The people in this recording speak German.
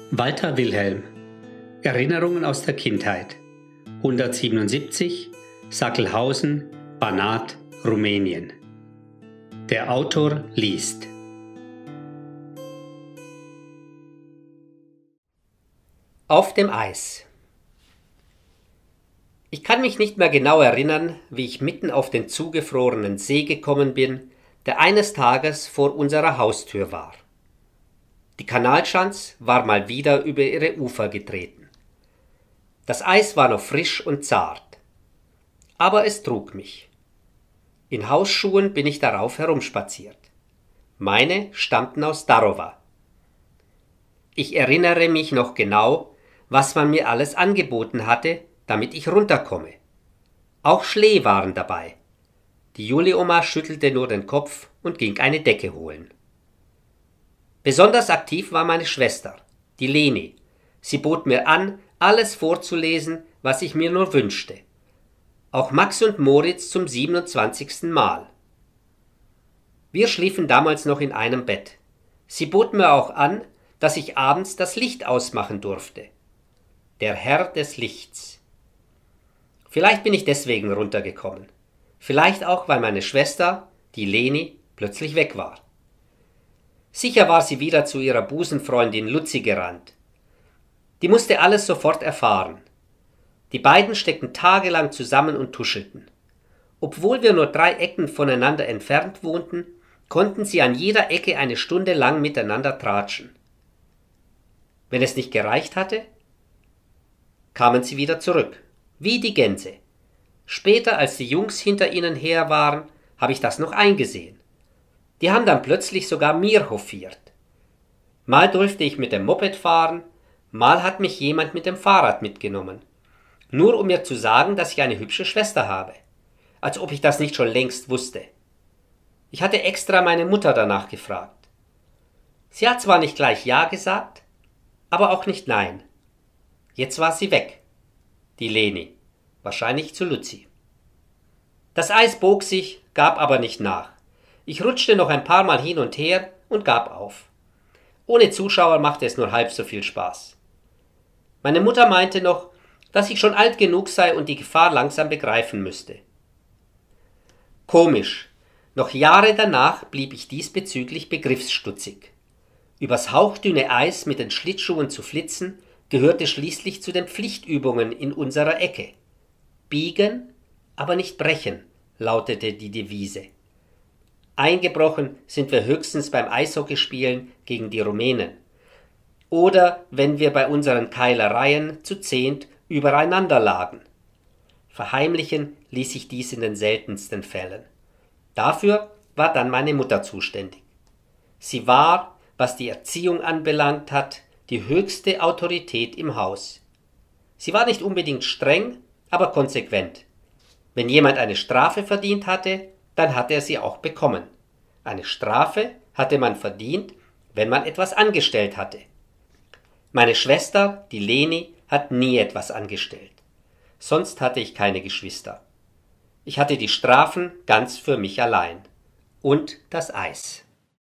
Walter Wilhelm. Erinnerungen aus der Kindheit. 177, Sackelhausen, Banat, Rumänien. Der Autor liest. Auf dem Eis. Ich kann mich nicht mehr genau erinnern, wie ich mitten auf den zugefrorenen See gekommen bin, der eines Tages vor unserer Haustür war. Die Kanalschanz war mal wieder über ihre Ufer getreten. Das Eis war noch frisch und zart, aber es trug mich. In Hausschuhen bin ich darauf herumspaziert. Meine stammten aus Darowa. Ich erinnere mich noch genau, was man mir alles angeboten hatte, damit ich runterkomme. Auch Schlee waren dabei. Die Juli-Oma schüttelte nur den Kopf und ging eine Decke holen. Besonders aktiv war meine Schwester, die Leni. Sie bot mir an, alles vorzulesen, was ich mir nur wünschte. Auch Max und Moritz zum 27. Mal. Wir schliefen damals noch in einem Bett. Sie bot mir auch an, dass ich abends das Licht ausmachen durfte. Der Herr des Lichts. Vielleicht bin ich deswegen runtergekommen. Vielleicht auch, weil meine Schwester, die Leni, plötzlich weg war. Sicher war sie wieder zu ihrer Busenfreundin Luzi gerannt. Die musste alles sofort erfahren. Die beiden steckten tagelang zusammen und tuschelten. Obwohl wir nur 3 Ecken voneinander entfernt wohnten, konnten sie an jeder Ecke eine Stunde lang miteinander tratschen. Wenn es nicht gereicht hatte, kamen sie wieder zurück, wie die Gänse. Später, als die Jungs hinter ihnen her waren, habe ich das noch eingesehen. Die haben dann plötzlich sogar mir hofiert. Mal durfte ich mit dem Moped fahren, mal hat mich jemand mit dem Fahrrad mitgenommen. Nur um mir zu sagen, dass ich eine hübsche Schwester habe. Als ob ich das nicht schon längst wusste. Ich hatte extra meine Mutter danach gefragt. Sie hat zwar nicht gleich Ja gesagt, aber auch nicht Nein. Jetzt war sie weg. Die Leni. Wahrscheinlich zu Luzi. Das Eis bog sich, gab aber nicht nach. Ich rutschte noch ein paar Mal hin und her und gab auf. Ohne Zuschauer machte es nur halb so viel Spaß. Meine Mutter meinte noch, dass ich schon alt genug sei und die Gefahr langsam begreifen müsste. Komisch, noch Jahre danach blieb ich diesbezüglich begriffsstutzig. Übers hauchdünne Eis mit den Schlittschuhen zu flitzen, gehörte schließlich zu den Pflichtübungen in unserer Ecke. Biegen, aber nicht brechen, lautete die Devise. Eingebrochen sind wir höchstens beim Eishockeyspielen gegen die Rumänen. Oder wenn wir bei unseren Keilereien zu 10 übereinander lagen. Verheimlichen ließ sich dies in den seltensten Fällen. Dafür war dann meine Mutter zuständig. Sie war, was die Erziehung anbelangt hat, die höchste Autorität im Haus. Sie war nicht unbedingt streng, aber konsequent. Wenn jemand eine Strafe verdient hatte, dann hatte er sie auch bekommen. Eine Strafe hatte man verdient, wenn man etwas angestellt hatte. Meine Schwester, die Leni, hat nie etwas angestellt. Sonst hatte ich keine Geschwister. Ich hatte die Strafen ganz für mich allein. Und das Eis.